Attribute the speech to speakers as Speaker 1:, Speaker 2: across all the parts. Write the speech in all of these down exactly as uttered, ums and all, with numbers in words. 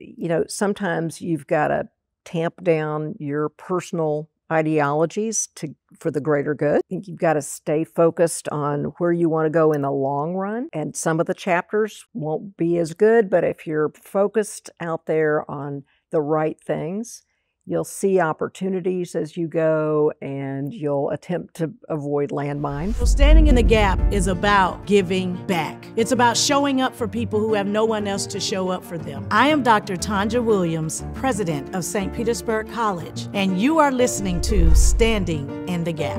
Speaker 1: you know, sometimes you've got to tamp down your personal ideologies to for the greater good. I think you've got to stay focused on where you want to go in the long run. And some of the chapters won't be as good, but if you're focused out there on the right things, you'll see opportunities as you go, and you'll attempt to avoid landmines.
Speaker 2: So Standing in the Gap is about giving back. It's about showing up for people who have no one else to show up for them. I am Doctor Tonjua Williams, president of Saint Petersburg College, and you are listening to Standing in the Gap.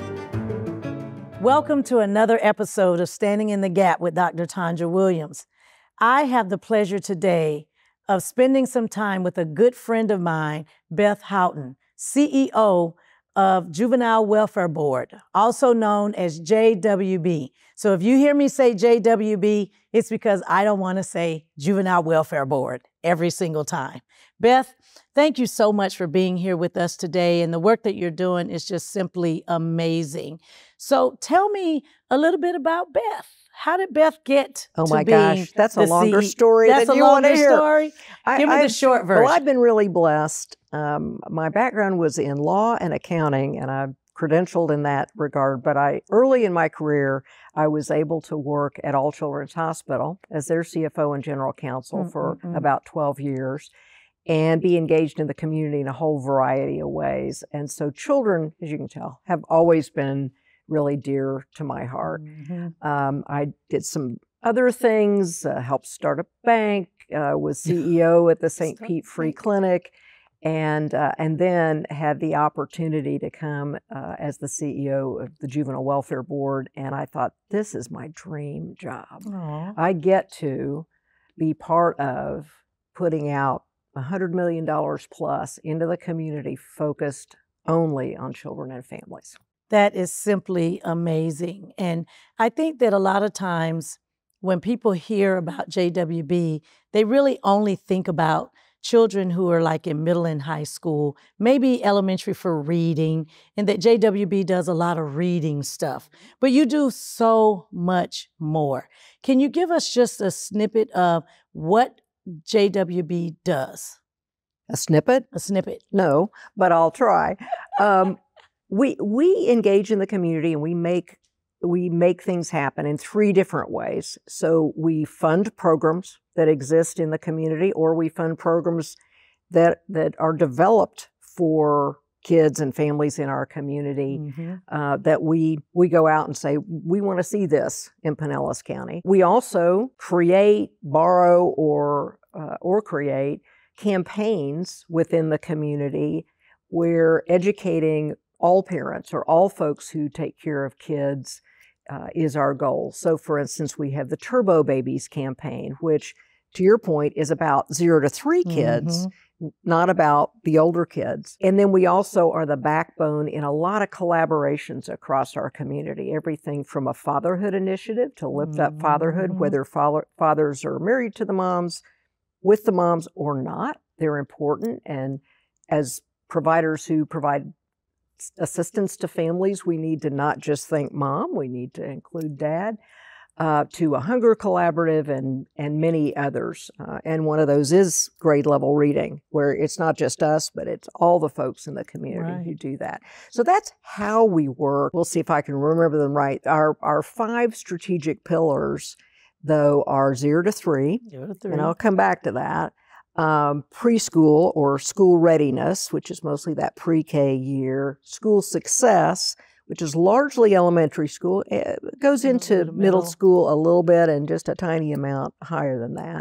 Speaker 2: Welcome to another episode of Standing in the Gap with Doctor Tonjua Williams. I have the pleasure today of spending some time with a good friend of mine, Beth Houghton, C E O of Juvenile Welfare Board, also known as J W B. So if you hear me say J W B, it's because I don't want to say Juvenile Welfare Board every single time. Beth, thank you so much for being here with us today, and the work that you're doing is just simply amazing. So tell me a little bit about Beth. How did Beth get
Speaker 1: oh
Speaker 2: to
Speaker 1: my
Speaker 2: being
Speaker 1: gosh, that's a
Speaker 2: the
Speaker 1: longer
Speaker 2: C E O?
Speaker 1: story
Speaker 2: That's
Speaker 1: than
Speaker 2: a
Speaker 1: you want to
Speaker 2: longer
Speaker 1: hear.
Speaker 2: story.
Speaker 1: I,
Speaker 2: Give me
Speaker 1: I've,
Speaker 2: the short version.
Speaker 1: Well, I've been really blessed. Um, my background was in law and accounting, and I'm credentialed in that regard. But I, early in my career, I was able to work at All Children's Hospital as their C F O and general counsel mm, for mm, mm. about twelve years, and be engaged in the community in a whole variety of ways. And so children, as you can tell, have always been really dear to my heart. Mm-hmm. Um, I did some other things, uh, helped start a bank, uh, was C E O at the Saint Pete Free Clinic, and uh, and then had the opportunity to come uh, as the C E O of the Juvenile Welfare Board, and I thought, this is my dream job. Aww. I get to be part of putting out one hundred million dollars plus into the community focused only on children and families.
Speaker 2: That is simply amazing. And I think that a lot of times when people hear about J W B, they really only think about children who are like in middle and high school, maybe elementary for reading, and that J W B does a lot of reading stuff. But you do so much more. Can you give us just a snippet of what J W B does?
Speaker 1: A snippet?
Speaker 2: A snippet.
Speaker 1: No, but I'll try. Um, we we engage in the community, and we make we make things happen in three different ways. So we fund programs that exist in the community, or we fund programs that that are developed for kids and families in our community, mm-hmm. uh, that we we go out and say, we want to see this in Pinellas County. We also create, borrow, or uh, or create campaigns within the community where educating all parents or all folks who take care of kids uh, is our goal. So for instance, we have the Turbo Babies campaign, which to your point is about zero to three kids, mm-hmm. not about the older kids. And then we also are the backbone in a lot of collaborations across our community, everything from a fatherhood initiative to lift mm-hmm. up fatherhood, whether father, fathers are married to the moms, with the moms or not. They're important. And as providers who provide assistance to families, we need to not just think mom, we need to include dad, uh, to a hunger collaborative and, and many others. Uh, and one of those is grade level reading, where it's not just us, but it's all the folks in the community right. who do that. So that's how we work. We'll see if I can remember them right. Our, our five strategic pillars, though, are zero to three, zero to three. And I'll come back to that. Um, preschool or school readiness, which is mostly that pre-K year, school success, which is largely elementary school. It goes into middle. middle school a little bit and just a tiny amount higher than that.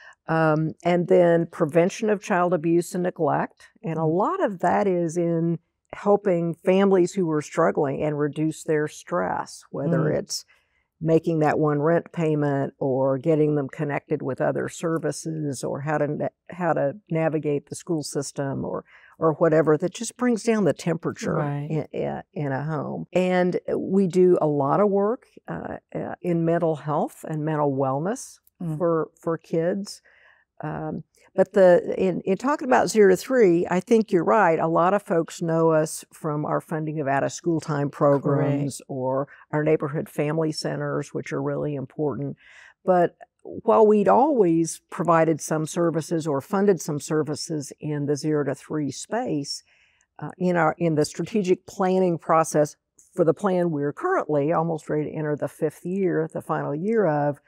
Speaker 1: Um, and then prevention of child abuse and neglect. And a lot of that is in helping families who are struggling and reduce their stress, whether mm. it's making that one rent payment or getting them connected with other services, or how to how to navigate the school system, or or whatever that just brings down the temperature right. in, in a home. And we do a lot of work uh, in mental health and mental wellness mm. for for kids. Um, but the in, in talking about zero to three, I think you're right. A lot of folks know us from our funding of out-of-school time programs Correct. Or our neighborhood family centers, which are really important. But while we'd always provided some services or funded some services in the zero to three space, uh, in our in the strategic planning process for the plan we're currently almost ready to enter the fifth year, the final year of,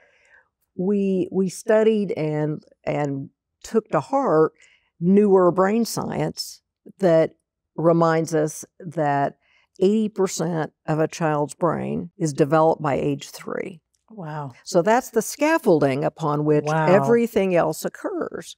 Speaker 1: we we studied and and took to heart newer brain science that reminds us that eighty percent of a child's brain is developed by age three.
Speaker 2: Wow.
Speaker 1: So that's the scaffolding upon which
Speaker 2: Wow.
Speaker 1: everything else occurs.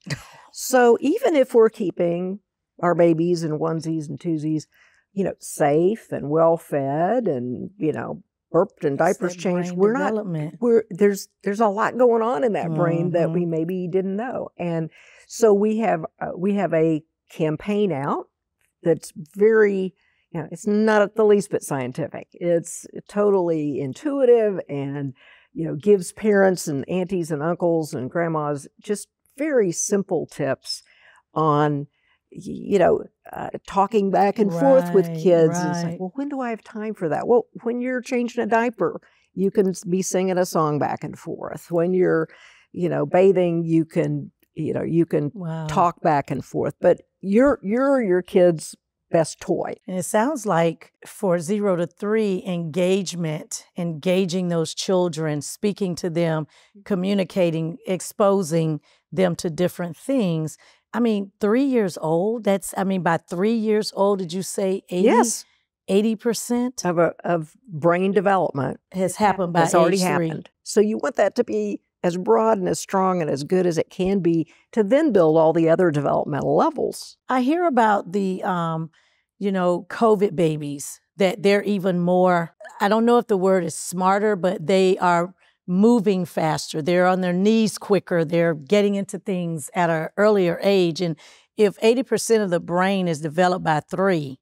Speaker 1: So even if we're keeping our babies in onesies and twosies, you know, safe and well fed and, you know, burped and diapers changed, we're not, we're, there's, there's a lot going on in that mm-hmm. brain that we maybe didn't know. And so we have, uh, we have a campaign out that's very, you know, it's not the least bit scientific. It's totally intuitive and, you know, gives parents and aunties and uncles and grandmas just very simple tips on, you know, uh, talking back and right, forth with kids. Right. And it's like, well, when do I have time for that? Well, when you're changing a diaper, you can be singing a song back and forth. When you're, you know, bathing, you can, you know, you can wow. talk back and forth. But you're you're your kid's best toy.
Speaker 2: And it sounds like for zero to three, engagement, engaging those children, speaking to them, communicating, exposing them to different things. I mean, three years old, that's, I mean, by three years old, did you say eighty?
Speaker 1: Yes.
Speaker 2: eighty percent
Speaker 1: of, a, of brain development
Speaker 2: has happened by
Speaker 1: has already
Speaker 2: age
Speaker 1: happened.
Speaker 2: three.
Speaker 1: So you want that to be as broad and as strong and as good as it can be to then build all the other developmental levels.
Speaker 2: I hear about the, um, you know, COVID babies, that they're even more, I don't know if the word is smarter, but they are moving faster. They're on their knees quicker. They're getting into things at an earlier age. And if eighty percent of the brain is developed by three,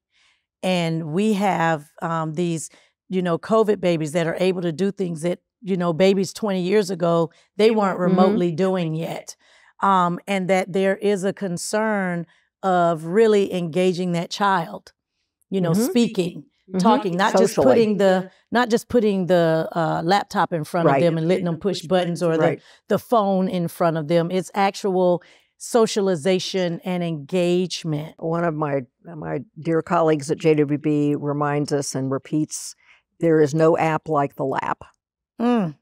Speaker 2: and we have um, these, you know, COVID babies that are able to do things that, you know, babies twenty years ago, they weren't remotely mm-hmm. doing yet. Um, and that there is a concern of really engaging that child, you know, mm-hmm. speaking, mm-hmm. talking, not Socially. just putting the, not just putting the uh, laptop in front right. of them and letting them push buttons or right. the, the phone in front of them. It's actual socialization and engagement.
Speaker 1: One of my, my dear colleagues at J W B reminds us and repeats, there is no app like the lap. Mm.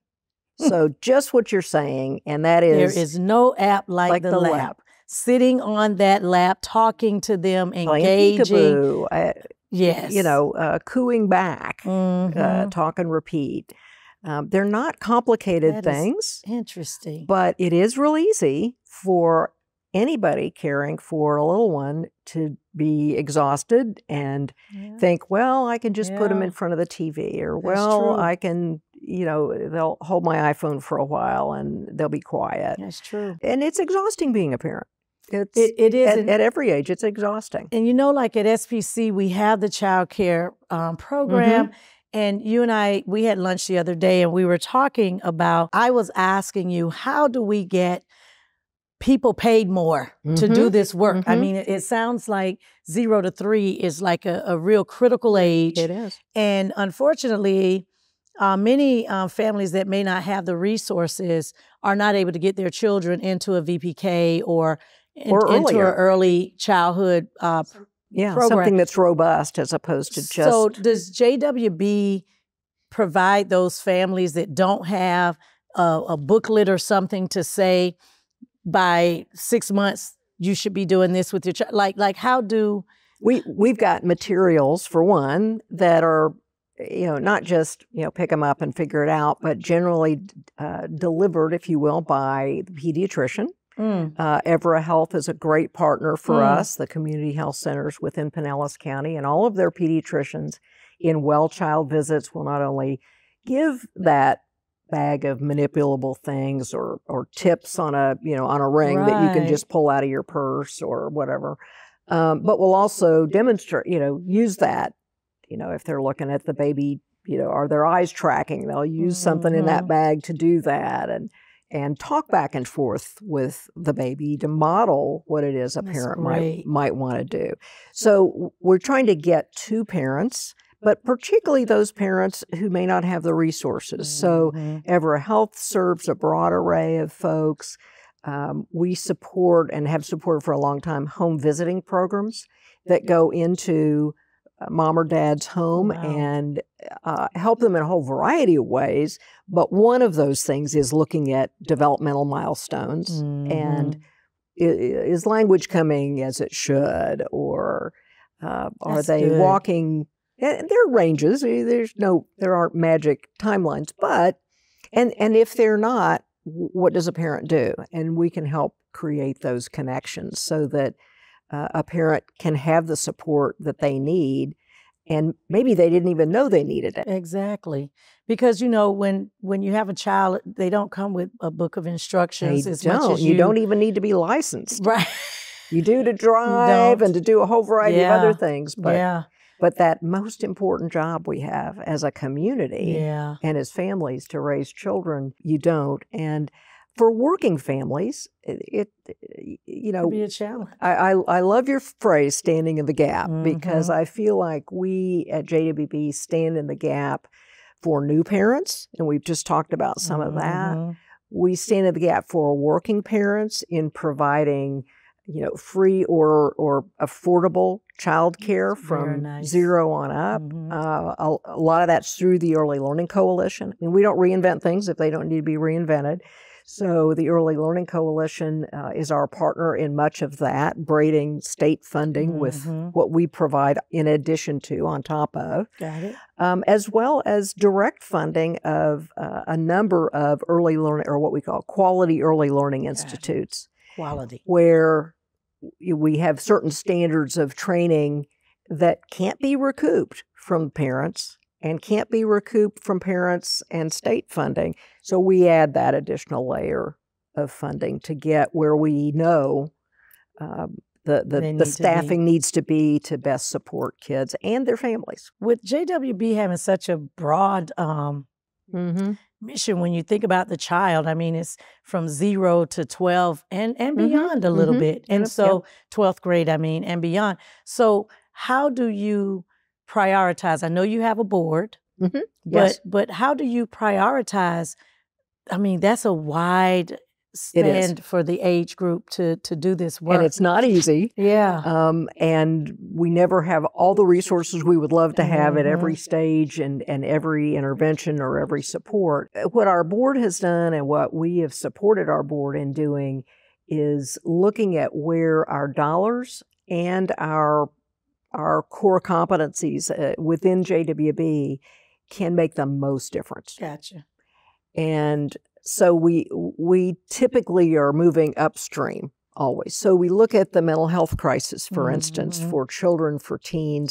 Speaker 1: So just what you're saying, and that is...
Speaker 2: There is no app like, like the, the lap. lap. Sitting on that lap, talking to them, engaging.
Speaker 1: Peekaboo, uh,
Speaker 2: yes.
Speaker 1: You know, uh, cooing back, mm-hmm. uh, talk and repeat. Um, they're not complicated
Speaker 2: that
Speaker 1: things.
Speaker 2: Interesting.
Speaker 1: But it is real easy for anybody caring for a little one to be exhausted and yeah. think, well, I can just yeah. put them in front of the T V, or,
Speaker 2: That's
Speaker 1: well,
Speaker 2: true.
Speaker 1: I can, you know, they'll hold my iPhone for a while and they'll be quiet.
Speaker 2: That's true.
Speaker 1: And it's exhausting being a parent. It's,
Speaker 2: it, it is.
Speaker 1: At, at every age, it's exhausting.
Speaker 2: And you know, like at S P C, we have the child care um, program. Mm-hmm. And you and I, we had lunch the other day and we were talking about, I was asking you, how do we get people paid more mm-hmm. to do this work? Mm-hmm. I mean, it, it sounds like zero to three is like a, a real critical age.
Speaker 1: It is.
Speaker 2: And unfortunately, uh, many uh, families that may not have the resources are not able to get their children into a V P K or, in,
Speaker 1: or
Speaker 2: into an early childhood uh,
Speaker 1: yeah,
Speaker 2: program.
Speaker 1: Something that's robust as opposed to just...
Speaker 2: So does J W B provide those families that don't have a, a booklet or something to say, by six months, you should be doing this with your child? Like, like how do...
Speaker 1: We, we've got materials, for one, that are, you know, not just, you know, pick them up and figure it out, but generally uh, delivered, if you will, by the pediatrician. Mm. Uh, Evra Health is a great partner for mm. us, the community health centers within Pinellas County, and all of their pediatricians in well child visits will not only give that bag of manipulable things or or tips on a you know on a ring right. that you can just pull out of your purse or whatever, um, but we'll also demonstrate, you know, use that, you know, if they're looking at the baby, you know, are their eyes tracking? They'll use mm-hmm. something in that bag to do that, and and talk back and forth with the baby to model what it is a
Speaker 2: That's
Speaker 1: parent
Speaker 2: great.
Speaker 1: might might want to do. So we're trying to get to parents, but particularly those parents who may not have the resources. So
Speaker 2: Mhm.
Speaker 1: Evra Health serves a broad array of folks. Um, we support and have supported for a long time home visiting programs that go into uh, mom or dad's home
Speaker 2: Wow.
Speaker 1: and uh, help them in a whole variety of ways. But one of those things is looking at developmental milestones and
Speaker 2: Mhm.
Speaker 1: i- is language coming as it should, or uh, are
Speaker 2: That's
Speaker 1: they
Speaker 2: good.
Speaker 1: walking? And there are ranges. eh, There's no, there aren't magic timelines, but and and if they're not, w- what does a parent do? And we can help create those connections so that uh, a parent can have the support that they need, and maybe they didn't even know they needed it.
Speaker 2: Exactly. Because you know, when when you have a child, they don't come with a book of
Speaker 1: They
Speaker 2: instructions as much
Speaker 1: don't.
Speaker 2: as
Speaker 1: You
Speaker 2: you,
Speaker 1: don't even need to be licensed.
Speaker 2: right.
Speaker 1: You do to
Speaker 2: You
Speaker 1: drive and
Speaker 2: don't.
Speaker 1: to do a whole variety of other
Speaker 2: Yeah.
Speaker 1: things, but
Speaker 2: Yeah.
Speaker 1: but that most important job we have as a community
Speaker 2: Yeah.
Speaker 1: and as families to raise children, you don't. And for working families, it, it you
Speaker 2: Could be
Speaker 1: know,
Speaker 2: a challenge.
Speaker 1: I, I I love your phrase "standing in the gap" because
Speaker 2: Mhm.
Speaker 1: I feel like we at J W B stand in the gap for new parents, and we've just talked about some of that.
Speaker 2: Mhm.
Speaker 1: We stand in the gap for working parents in providing, you know, free or or affordable childcare
Speaker 2: Very
Speaker 1: from
Speaker 2: nice.
Speaker 1: zero on up.
Speaker 2: Mhm.
Speaker 1: Uh, a, a lot of that's through the Early Learning Coalition. I mean, we don't reinvent things if they don't need to be reinvented. So the Early Learning Coalition uh, is our partner in much of that, braiding state funding with
Speaker 2: Mhm.
Speaker 1: what we provide in addition to, on top of,
Speaker 2: Got it.
Speaker 1: um, as well as direct funding of uh, a number of early learning, or what we call quality early learning
Speaker 2: it.
Speaker 1: institutes,
Speaker 2: Quality.
Speaker 1: where we have certain standards of training that can't be recouped from parents and can't be recouped from parents and state funding. So we add that additional layer of funding to get where we know um, the, the,
Speaker 2: They
Speaker 1: the
Speaker 2: need to be.
Speaker 1: staffing needs to be to best support kids and their families.
Speaker 2: With J W B having such a broad um,
Speaker 1: Mm-hmm.
Speaker 2: mission, when you think about the child, I mean, it's from zero to twelve and, and
Speaker 1: Mhm,
Speaker 2: beyond a little
Speaker 1: mhm.
Speaker 2: bit. And
Speaker 1: Yep,
Speaker 2: so twelfth grade, I mean, and beyond. So how do you prioritize? I know you have a board,
Speaker 1: Mhm.
Speaker 2: but
Speaker 1: Yes,
Speaker 2: but how do you prioritize? I mean, that's a wide
Speaker 1: it is.
Speaker 2: stand for the age group to to do this
Speaker 1: And
Speaker 2: work.
Speaker 1: it's not easy.
Speaker 2: Yeah.
Speaker 1: Um, and we never have all the resources we would love to have at every
Speaker 2: Mhm.
Speaker 1: stage and, and every intervention or every support. Uh, What our board has done and what we have supported our board in doing is looking at where our dollars and our our core competencies uh, within J W B can make the most difference.
Speaker 2: Gotcha.
Speaker 1: And so we we typically are moving upstream always. So we look at the mental health crisis, for instance,
Speaker 2: Mhm.
Speaker 1: for children, for teens.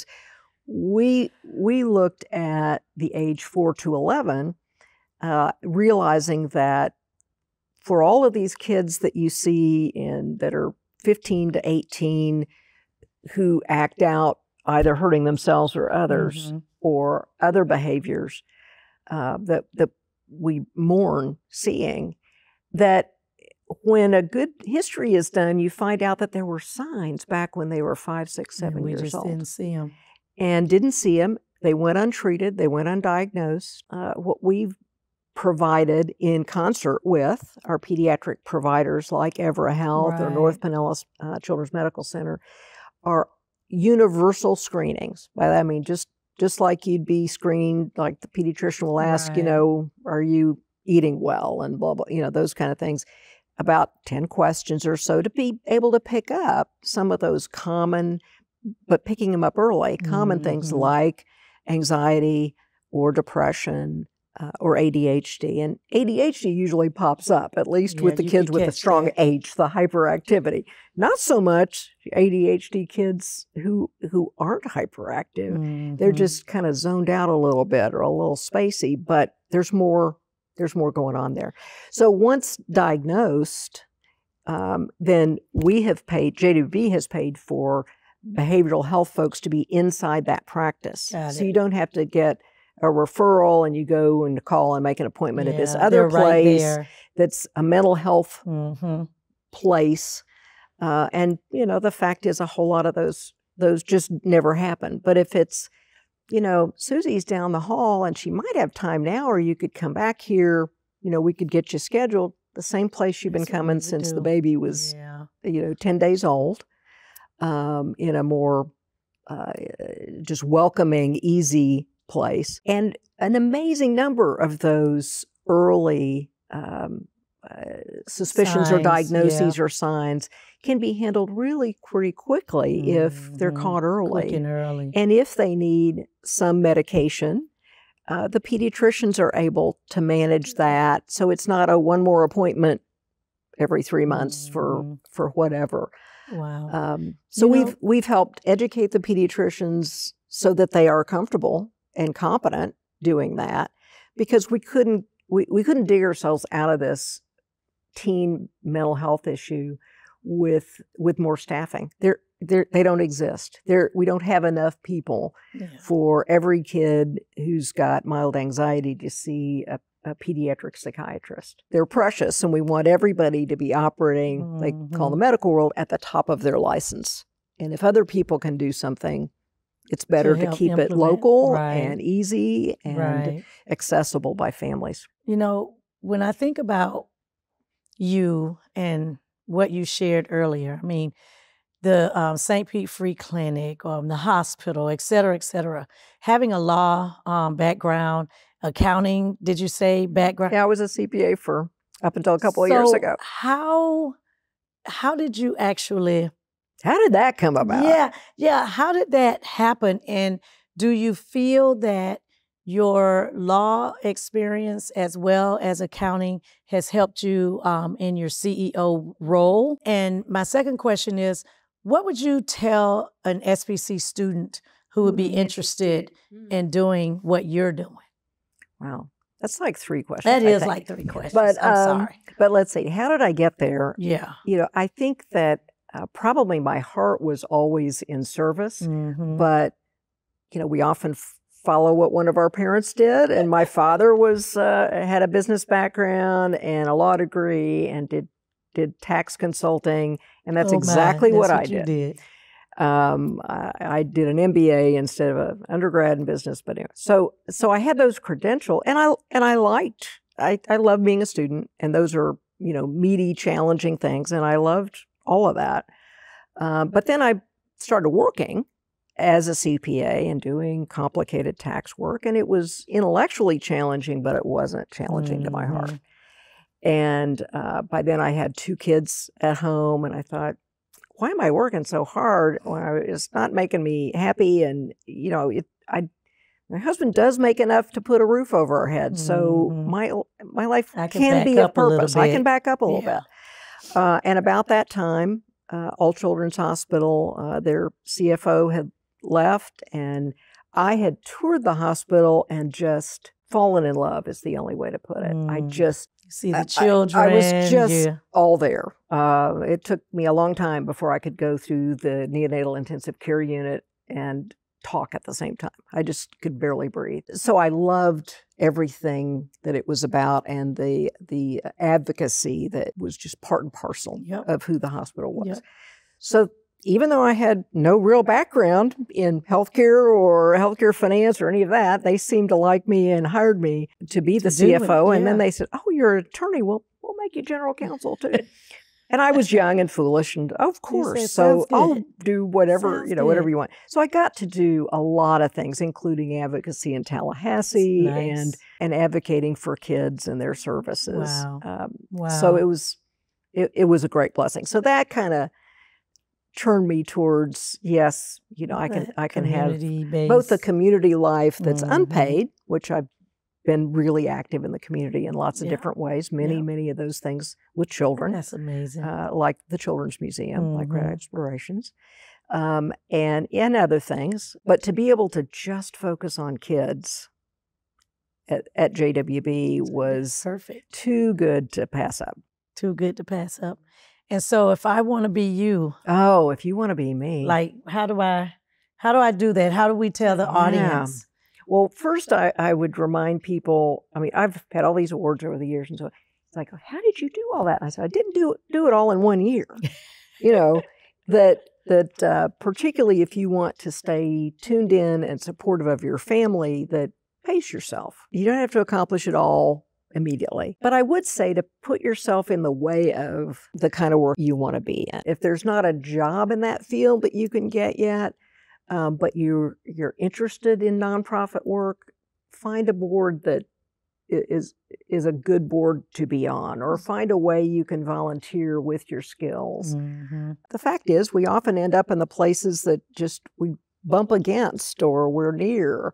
Speaker 1: We we looked at the age four to eleven, uh, realizing that for all of these kids that you see in that are fifteen to eighteen who act out either hurting themselves or others
Speaker 2: Mhm.
Speaker 1: or other behaviors uh, that that we mourn seeing, that when a good history is done, you find out that there were signs back when they were five, six,
Speaker 2: And
Speaker 1: seven
Speaker 2: we
Speaker 1: years
Speaker 2: just
Speaker 1: old
Speaker 2: didn't see them.
Speaker 1: and didn't see them. They went untreated. They went undiagnosed. Uh, what we've provided in concert with our pediatric providers like Evra Health or North
Speaker 2: Right.
Speaker 1: Pinellas uh, Children's Medical Center are universal screenings. By that I mean just just like you'd be screened, like the pediatrician will ask, you
Speaker 2: Right.
Speaker 1: know, are you eating well and blah blah, you know, those kind of things. About ten questions or so to be able to pick up some of those common, but picking them up early, common things
Speaker 2: Mhm.
Speaker 1: like anxiety or depression uh, or A D H D. And A D H D usually pops up, at least
Speaker 2: Yeah,
Speaker 1: with the
Speaker 2: you
Speaker 1: kids
Speaker 2: could
Speaker 1: with the
Speaker 2: catch
Speaker 1: strong
Speaker 2: that.
Speaker 1: H, the hyperactivity. Not so much A D H D kids who who aren't hyperactive. They're
Speaker 2: Mhm.
Speaker 1: just kind of zoned out a little bit or a little spacey, but there's more there's more going on there. So once diagnosed, um, then we have paid, J W B has paid for behavioral health folks to be inside that practice.
Speaker 2: Got
Speaker 1: So
Speaker 2: it.
Speaker 1: you don't have to get a referral and you go and call and make an appointment at this
Speaker 2: Yeah,
Speaker 1: other
Speaker 2: they're right
Speaker 1: place
Speaker 2: there.
Speaker 1: that's a mental health
Speaker 2: Mhm.
Speaker 1: place. Uh, and, you know, the fact is a whole lot of those those just never happen. But if it's you know, Susie's down the hall and she might have time now, or you could come back here, you know, we could get you scheduled the same place you've been
Speaker 2: That's what
Speaker 1: coming
Speaker 2: we would
Speaker 1: since the
Speaker 2: do.
Speaker 1: baby was,
Speaker 2: Yeah.
Speaker 1: you know, ten days old, um, in a more uh, just welcoming, easy place. And an amazing number of those early um, uh, suspicions or
Speaker 2: Signs,
Speaker 1: diagnoses
Speaker 2: yeah.
Speaker 1: or signs can be handled really pretty quickly if they're
Speaker 2: Mhm.
Speaker 1: caught early.
Speaker 2: Quick and early.
Speaker 1: And if they need some medication, uh, the pediatricians are able to manage that. So it's not a one more appointment every three months for
Speaker 2: Mhm.
Speaker 1: for whatever.
Speaker 2: Wow.
Speaker 1: Um, so
Speaker 2: You know-
Speaker 1: we've we've helped educate the pediatricians so that they are comfortable and competent doing that, because we couldn't we, we couldn't dig ourselves out of this teen mental health issue with with more staffing. They're, they're, they don't exist. They're, we don't have enough people
Speaker 2: Yeah.
Speaker 1: for every kid who's got mild anxiety to see a, a pediatric psychiatrist. They're precious, and we want everybody to be operating, they call the
Speaker 2: Mhm.
Speaker 1: medical world, at the top of their license. And if other people can do something, it's better to,
Speaker 2: help
Speaker 1: keep it
Speaker 2: implement.
Speaker 1: local
Speaker 2: Right.
Speaker 1: and easy and
Speaker 2: Right.
Speaker 1: accessible by families.
Speaker 2: You know, when I think about you and what you shared earlier, I mean, the um, Saint Pete Free Clinic, um, the hospital, et cetera, et cetera, having a law um, background, accounting, did you say background?
Speaker 1: Yeah, I was a C P A for up until a couple of years
Speaker 2: So
Speaker 1: ago.
Speaker 2: How, how did you actually...
Speaker 1: How did that come about?
Speaker 2: Yeah, yeah. How did that happen? And do you feel that your law experience as well as accounting has helped you um, in your C E O role? And my second question is, what would you tell an S P C student who would be interested in doing what you're doing?
Speaker 1: Wow, that's like three questions.
Speaker 2: That
Speaker 1: I
Speaker 2: is
Speaker 1: think.
Speaker 2: like three questions.
Speaker 1: But
Speaker 2: I'm
Speaker 1: um,
Speaker 2: sorry.
Speaker 1: But let's see. How did I get there?
Speaker 2: Yeah.
Speaker 1: You know, I think that uh, probably my heart was always in service,
Speaker 2: Mhm.
Speaker 1: but you know, we often f- follow what one of our parents did, and my father was uh, had a business background and a law degree and did did tax consulting, and that's
Speaker 2: Oh, my.
Speaker 1: exactly
Speaker 2: That's
Speaker 1: what, I
Speaker 2: what you
Speaker 1: did.
Speaker 2: did.
Speaker 1: Um, I, I did an M B A instead of an undergrad in business, but anyway, so so I had those credentials, and I and I liked I I love being a student, and those are, you know, meaty, challenging things, and I loved all of that. Uh, but then I started working as a C P A and doing complicated tax work, and it was intellectually challenging, but it wasn't challenging to my heart.
Speaker 2: Mhm.
Speaker 1: And uh, by then I had two kids at home, and I thought, why am I working so hard when I, it's not making me happy? And, you know, it, I, my husband does make enough to put a roof over our head. So
Speaker 2: Mhm.
Speaker 1: my, my life
Speaker 2: I can
Speaker 1: can
Speaker 2: back
Speaker 1: be a
Speaker 2: up a little
Speaker 1: purpose. I can
Speaker 2: bit.
Speaker 1: back up a little
Speaker 2: Yeah.
Speaker 1: bit. Uh, and about that time, uh, All Children's Hospital, uh, their C F O had left, and I had toured the hospital and just fallen in love is the only way to put it. I
Speaker 2: Mm.
Speaker 1: just,
Speaker 2: See
Speaker 1: I-
Speaker 2: the children.
Speaker 1: I, I was just
Speaker 2: yeah.
Speaker 1: all there. Uh, it took me a long time before I could go through the neonatal intensive care unit and talk at the same time. I just could barely breathe. So I loved everything that it was about, and the the advocacy that was just part and parcel
Speaker 2: Yep.
Speaker 1: of who the hospital was.
Speaker 2: Yep.
Speaker 1: So even though I had no real background in healthcare or healthcare finance or any of that, they seemed to like me and hired me to be the
Speaker 2: To do it,
Speaker 1: C F O. And then
Speaker 2: yeah.
Speaker 1: they said, "Oh, you're an attorney. Well, we'll make you general counsel too." And I was young and foolish, and of course,
Speaker 2: said,
Speaker 1: so
Speaker 2: "Sounds
Speaker 1: I'll
Speaker 2: good.
Speaker 1: do whatever,
Speaker 2: Sounds
Speaker 1: you know, whatever
Speaker 2: good."
Speaker 1: you want. So I got to do a lot of things, including advocacy in Tallahassee
Speaker 2: Nice.
Speaker 1: and and advocating for kids and their services.
Speaker 2: Wow.
Speaker 1: Um,
Speaker 2: Wow.
Speaker 1: So it was it, it was a great blessing. So that kind of turned me towards, yes, you know, I can
Speaker 2: That
Speaker 1: I can have
Speaker 2: community-based.
Speaker 1: both the community life that's
Speaker 2: Mhm.
Speaker 1: unpaid, which I've been really active in the community in lots of
Speaker 2: Yeah.
Speaker 1: different ways, many,
Speaker 2: Yeah.
Speaker 1: many of those things with children,
Speaker 2: That's amazing.
Speaker 1: uh, like the Children's Museum, like Red
Speaker 2: Mhm.
Speaker 1: Explorations, um, and, and other things. But to be able to just focus on kids at, at J W B was
Speaker 2: Perfect.
Speaker 1: too good to pass up.
Speaker 2: Too good to pass up. And so if I want to be you,
Speaker 1: Oh, if you want to be me.
Speaker 2: like how do I how do I do that? How do we tell the
Speaker 1: Yeah.
Speaker 2: audience?
Speaker 1: Well, first, I, I would remind people, I mean, I've had all these awards over the years, and so it's like, how did you do all that? And I said, I didn't do, do it all in one year. You know, that that uh, particularly if you want to stay tuned in and supportive of your family, that pace yourself. You don't have to accomplish it all immediately. But I would say to put yourself in the way of the kind of work you want to be in. If there's not a job in that field that you can get yet, um, but you're, you're interested in nonprofit work, find a board that is is a good board to be on, or find a way you can volunteer with your skills. Mm-hmm. The fact is, we often end up in the places that just we bump against or we're near.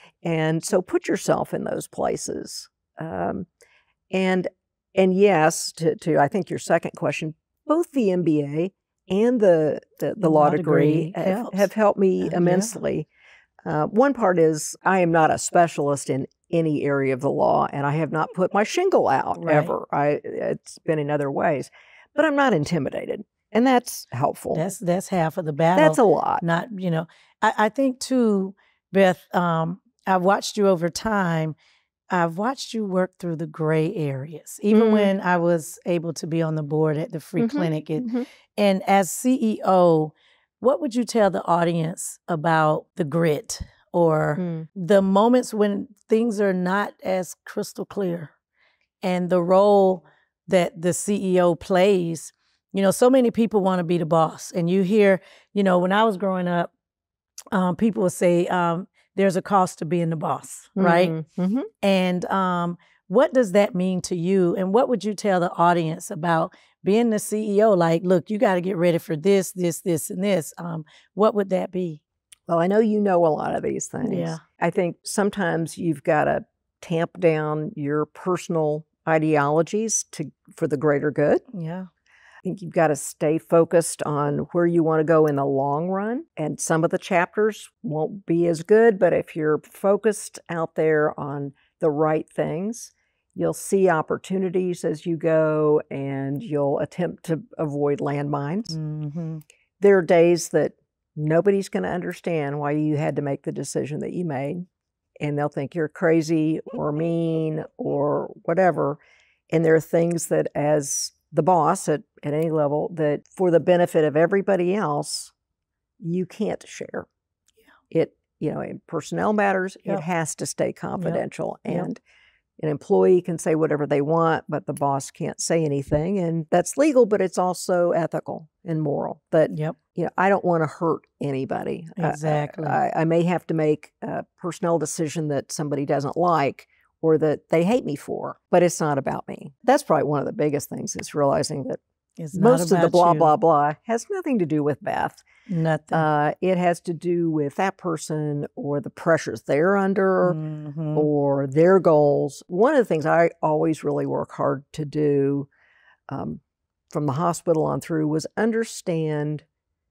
Speaker 1: And so put yourself in those places. Um, and and yes, to, to I think your second question, both the M B A and the, the, the law, law degree, degree have, have helped me uh, immensely. Yeah. Uh, one part is I am not a specialist in any area of the law, and I have not put my shingle out right. ever. I it's been in other ways, but I'm not intimidated, and that's helpful.
Speaker 2: That's that's half of the battle.
Speaker 1: That's a lot.
Speaker 2: Not you know, I, I think too, Beth. Um, I've watched you over time. I've watched you work through the gray areas, even mm-hmm. when I was able to be on the board at the free mm-hmm. clinic. It, mm-hmm. And as C E O, what would you tell the audience about the grit or mm. the moments when things are not as crystal clear and the role that the C E O plays? You know, so many people want to be the boss. And you hear, you know, when I was growing up, um, people would say, um, there's a cost to being the boss, right? Mm-hmm. And um, what does that mean to you? And what would you tell the audience about being the C E O? Like, look, you got to get ready for this, this, this, and this. Um, what would that be?
Speaker 1: Well, I know you know a lot of these things.
Speaker 2: Yeah.
Speaker 1: I think sometimes you've got to tamp down your personal ideologies to for the greater good.
Speaker 2: Yeah.
Speaker 1: I think you've got to stay focused on where you want to go in the long run. And some of the chapters won't be as good, but if you're focused out there on the right things, you'll see opportunities as you go, and you'll attempt to avoid landmines. Mm-hmm. There are days that nobody's going to understand why you had to make the decision that you made, and they'll think you're crazy or mean or whatever. And there are things that, as the boss at, at any level, that for the benefit of everybody else, you can't share. Yeah. It, you know, in personnel matters, yep. it has to stay confidential. Yep. And yep. an employee can say whatever they want, but the boss can't say anything. And that's legal, but it's also ethical and moral. That,
Speaker 2: yep.
Speaker 1: you know, I don't want to hurt anybody.
Speaker 2: Exactly.
Speaker 1: I, I, I may have to make a personnel decision that somebody doesn't like, or that they hate me for, but it's not about me. That's probably one of the biggest things, is realizing that
Speaker 2: it's
Speaker 1: most of the blah,
Speaker 2: you.
Speaker 1: blah, blah has nothing to do with Beth.
Speaker 2: Nothing.
Speaker 1: Uh, it has to do with that person or the pressures they're under mm-hmm. or their goals. One of the things I always really work hard to do um, from the hospital on through was understand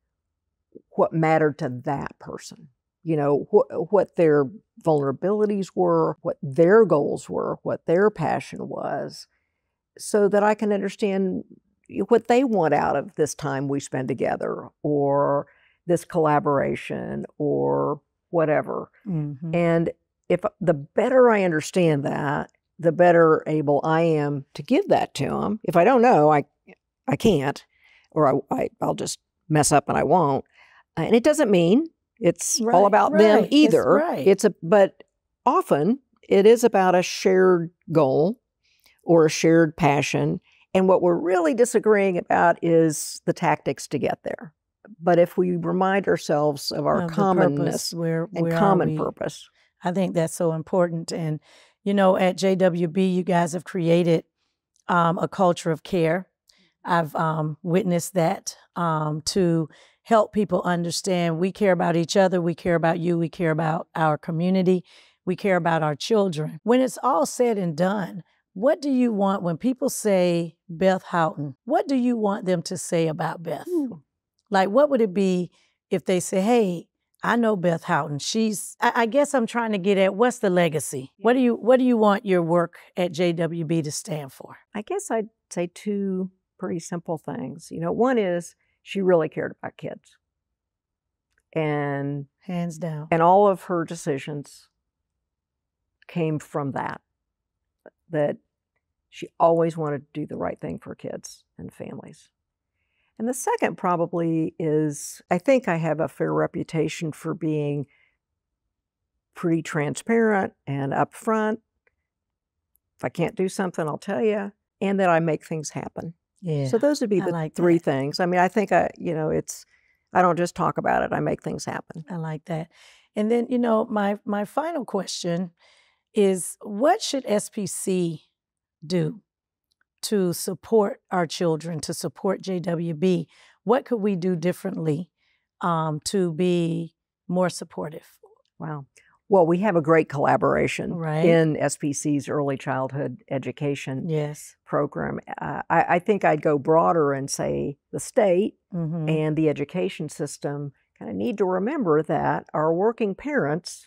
Speaker 1: what mattered to that person. You know, wh- what their vulnerabilities were, what their goals were, what their passion was, so that I can understand what they want out of this time we spend together, or this collaboration, or whatever. Mm-hmm. And if the better I understand that, the better able I am to give that to them. If I don't know, I I can't, or I, I I'll just mess up and I won't. And it doesn't mean it's right, all about right. them either.
Speaker 2: It's, right.
Speaker 1: it's a, but often it is about a shared goal or a shared passion. And what we're really disagreeing about is the tactics to get there. But if we remind ourselves of our of commonness
Speaker 2: where,
Speaker 1: and
Speaker 2: where
Speaker 1: common purpose.
Speaker 2: I think that's so important. And, you know, at J W B, you guys have created um, a culture of care. I've um, witnessed that um, to help people understand we care about each other, we care about you, we care about our community, we care about our children. When it's all said and done, what do you want when people say Beth Houghton? What do you want them to say about Beth? Ooh. Like, what would it be if they say, hey, I know Beth Houghton. She's, I, I guess I'm trying to get at, what's the legacy? What do you, what do you want your work at J W B to stand for?
Speaker 1: I guess I'd say two pretty simple things. You know, one is she really cared about kids. And
Speaker 2: hands down.
Speaker 1: And all of her decisions came from that. That she always wanted to do the right thing for kids and families. And the second probably is, I think I have a fair reputation for being pretty transparent and upfront. If I can't do something, I'll tell you, and that I make things happen.
Speaker 2: Yeah.
Speaker 1: So those would be
Speaker 2: I
Speaker 1: the
Speaker 2: like
Speaker 1: three
Speaker 2: that.
Speaker 1: things. I mean, I think I, you know, it's, I don't just talk about it, I make things happen.
Speaker 2: I like that. And then, you know, my my final question is, what should S P C do to support our children, to support J W B? What could we do differently um, to be more supportive?
Speaker 1: Wow. Well, we have a great collaboration
Speaker 2: Right.
Speaker 1: in S P C's early childhood education
Speaker 2: Yes.
Speaker 1: program. Uh, I, I think I'd go broader and say the state
Speaker 2: Mm-hmm.
Speaker 1: and the education system kind of need to remember that our working parents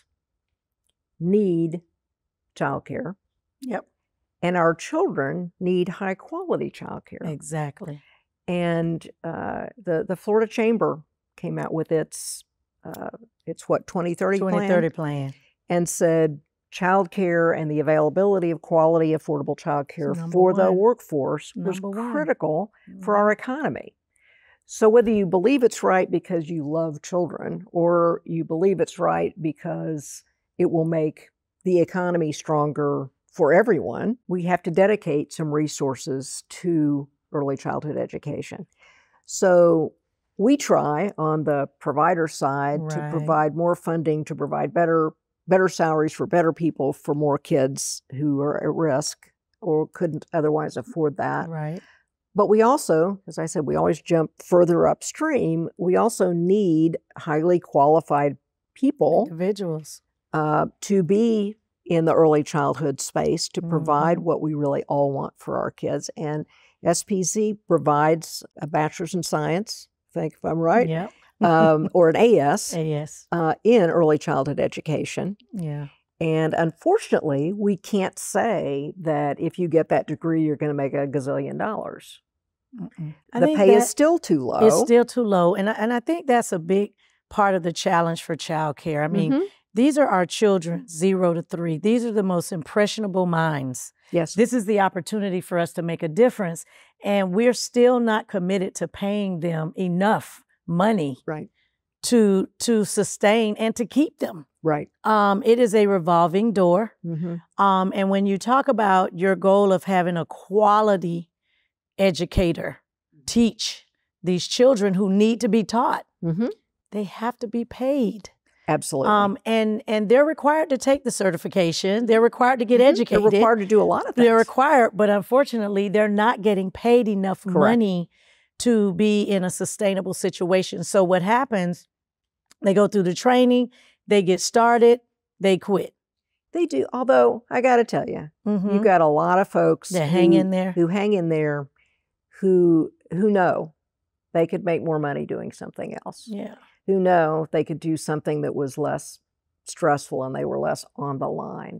Speaker 1: need childcare.
Speaker 2: Yep.
Speaker 1: And our children need high quality childcare.
Speaker 2: Exactly.
Speaker 1: And uh, the the Florida Chamber came out with its uh, its what twenty thirty plan,
Speaker 2: twenty thirty plan,
Speaker 1: and said childcare and the availability of quality, affordable childcare
Speaker 2: Number
Speaker 1: for the
Speaker 2: one.
Speaker 1: workforce was
Speaker 2: Number one.
Speaker 1: critical for our economy. So whether you believe it's right because you love children, or you believe it's right because it will make the economy stronger for everyone, we have to dedicate some resources to early childhood education. So we try on the provider side to
Speaker 2: Right.
Speaker 1: provide more funding, to provide better better salaries for better people, for more kids who are at risk or couldn't otherwise afford that.
Speaker 2: Right.
Speaker 1: But we also, as I said, we always jump further upstream. We also need highly qualified people
Speaker 2: Individuals.
Speaker 1: uh, to be in the early childhood space to provide
Speaker 2: Mhm.
Speaker 1: what we really all want for our kids. And S P C provides a bachelor's in science, I think if I'm right,
Speaker 2: Yep.
Speaker 1: um, or an A S
Speaker 2: Yes.
Speaker 1: uh, in early childhood education.
Speaker 2: Yeah.
Speaker 1: And unfortunately, we can't say that if you get that degree, you're going to make a gazillion dollars.
Speaker 2: Mm-mm. I
Speaker 1: The
Speaker 2: think
Speaker 1: pay is
Speaker 2: that
Speaker 1: still too low.
Speaker 2: It's still too low, and I, and I think that's a big part of the challenge for childcare. I mean,
Speaker 1: Mhm.
Speaker 2: these are our children, zero to three. These are the most impressionable minds.
Speaker 1: Yes.
Speaker 2: This is the opportunity for us to make a difference, and we're still not committed to paying them enough money
Speaker 1: Right.
Speaker 2: to to sustain and to keep them.
Speaker 1: Right.
Speaker 2: Um, it is a revolving door,
Speaker 1: Mm-hmm.
Speaker 2: um, and when you talk about your goal of having a quality educator teach these children who need to be taught,
Speaker 1: Mm-hmm.
Speaker 2: they have to be paid.
Speaker 1: Absolutely.
Speaker 2: Um, and and they're required to take the certification. They're required to get
Speaker 1: Mhm.
Speaker 2: educated.
Speaker 1: They're required to do a lot of things.
Speaker 2: They're required, but unfortunately, they're not getting paid enough
Speaker 1: Correct.
Speaker 2: money to be in a sustainable situation. So what happens, they go through the training, they get started, they quit.
Speaker 1: They do. Although I got to tell you,
Speaker 2: Mhm.
Speaker 1: you've got a lot of folks
Speaker 2: That
Speaker 1: who,
Speaker 2: hang in there.
Speaker 1: who hang in there, who who know they could make more money doing something else.
Speaker 2: Yeah.
Speaker 1: Who know they could do something that was less stressful and they were less on the line.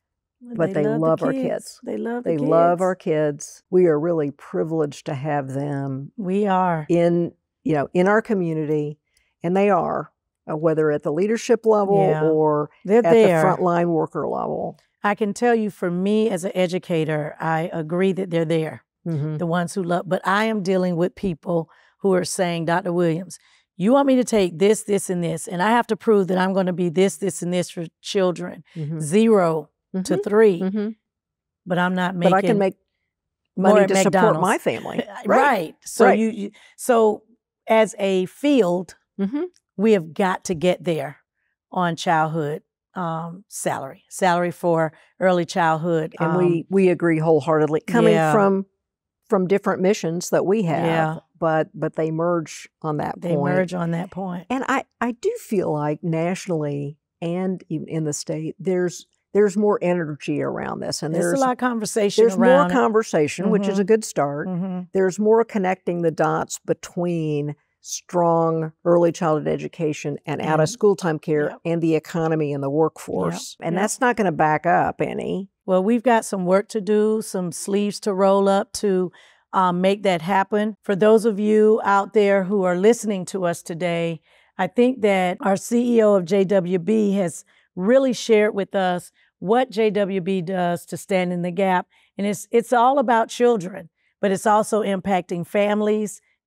Speaker 1: But they
Speaker 2: the
Speaker 1: love our kids.
Speaker 2: They love the
Speaker 1: They
Speaker 2: kids.
Speaker 1: love our kids. We are really privileged to have them
Speaker 2: We are.
Speaker 1: in, you know, in our community, and they are, uh, whether at the leadership level
Speaker 2: Yeah.
Speaker 1: or
Speaker 2: They're
Speaker 1: at
Speaker 2: there.
Speaker 1: the frontline worker level.
Speaker 2: I can tell you, for me as an educator, I agree that they're there.
Speaker 1: Mm-hmm.
Speaker 2: The ones who love, but I am dealing with people who are saying, Doctor Williams, you want me to take this, this, and this, and I have to prove that I'm going to be this, this, and this for children,
Speaker 1: Mm-hmm.
Speaker 2: zero to
Speaker 1: Mhm.
Speaker 2: three,
Speaker 1: Mm-hmm.
Speaker 2: but I'm not making
Speaker 1: But I can make
Speaker 2: more
Speaker 1: money
Speaker 2: at
Speaker 1: to support
Speaker 2: McDonald's.
Speaker 1: my family.
Speaker 2: Right. So
Speaker 1: Right.
Speaker 2: you, you, so as a field,
Speaker 1: Mm-hmm.
Speaker 2: we have got to get there on childhood um, salary, salary for early childhood.
Speaker 1: And
Speaker 2: um,
Speaker 1: we we agree wholeheartedly, coming
Speaker 2: yeah.
Speaker 1: from from different missions that we have,
Speaker 2: Yeah.
Speaker 1: but but they merge on that
Speaker 2: they
Speaker 1: point.
Speaker 2: merge on that point.
Speaker 1: And I I do feel like nationally and even in the state, there's there's more energy around this, and
Speaker 2: There's,
Speaker 1: there's
Speaker 2: a lot of conversation
Speaker 1: there's more
Speaker 2: around it.
Speaker 1: conversation, which is a good start.
Speaker 2: Mhm.
Speaker 1: There's more connecting the dots between strong early childhood education and out of
Speaker 2: And-
Speaker 1: school time care
Speaker 2: yep.
Speaker 1: and the economy and the workforce. And
Speaker 2: yep.
Speaker 1: that's not going to back up any.
Speaker 2: Well, we've got some work to do, some sleeves to roll up to um, make that happen. For those of you out there who are listening to us today, I think that our C E O of J W B has really shared with us what J W B does to stand in the gap. And it's it's all about children, but it's also impacting families,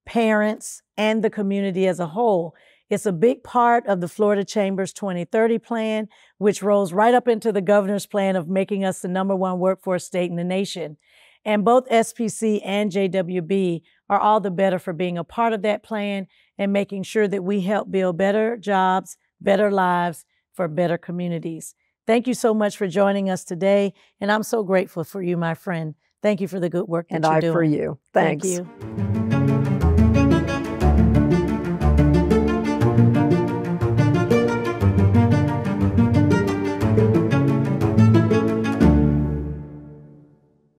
Speaker 2: parents, and the community as a whole. It's a big part of the Florida Chamber's twenty thirty plan, which rolls right up into the governor's plan of making us the number one workforce state in the nation. And both S P C and J W B are all the better for being a part of that plan and making sure that we help build better jobs, better lives for better communities. Thank you so much for joining us today, and I'm so grateful for you, my friend. Thank you for the good work that
Speaker 1: and
Speaker 2: you're
Speaker 1: I
Speaker 2: doing.
Speaker 1: for you. Thanks.
Speaker 2: Thank you.